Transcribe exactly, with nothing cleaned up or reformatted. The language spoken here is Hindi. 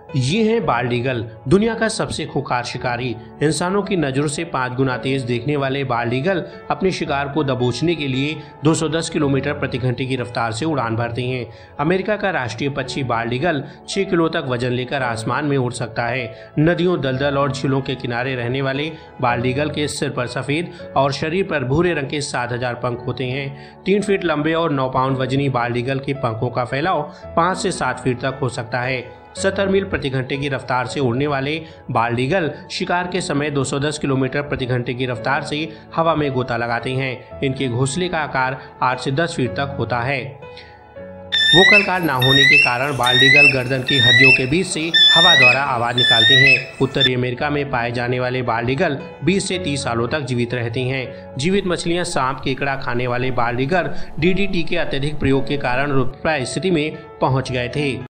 ये है बाल्ड ईगल, दुनिया का सबसे खूंखार शिकारी। इंसानों की नजरों से पाँच गुना तेज देखने वाले बाल्ड ईगल अपने शिकार को दबोचने के लिए दो सौ दस किलोमीटर प्रति घंटे की रफ्तार से उड़ान भरते हैं। अमेरिका का राष्ट्रीय पक्षी बाल्ड ईगल छह किलो तक वजन लेकर आसमान में उड़ सकता है। नदियों, दलदल और झीलों के किनारे रहने वाले बाल्ड ईगल के सिर पर सफेद और शरीर पर भूरे रंग के सात हजार पंख होते हैं। तीन फीट लंबे और नौ पाउंड वजनी बाल्ड ईगल के पंखों का फैलाव पाँच से सात फीट तक हो सकता है। सत्तर मील प्रति घंटे की रफ्तार से उड़ने वाले बाल्ड ईगल शिकार के समय दो सौ दस किलोमीटर प्रति घंटे की रफ्तार से हवा में गोता लगाते हैं। इनके घोंसले का आकार आठ से दस फीट तक होता है। वोकल कॉर्ड ना होने के कारण बाल्ड ईगल गर्दन की हड्डियों के बीच से हवा द्वारा आवाज निकालते हैं। उत्तरी अमेरिका में पाए जाने वाले बाल्ड ईगल बीस से तीस सालों तक जीवित रहते हैं। जीवित मछलियां, सांप, केकड़ा खाने वाले bald eagle D D T के अत्यधिक प्रयोग के कारण लुप्तप्राय स्थिति में पहुंच गए थे।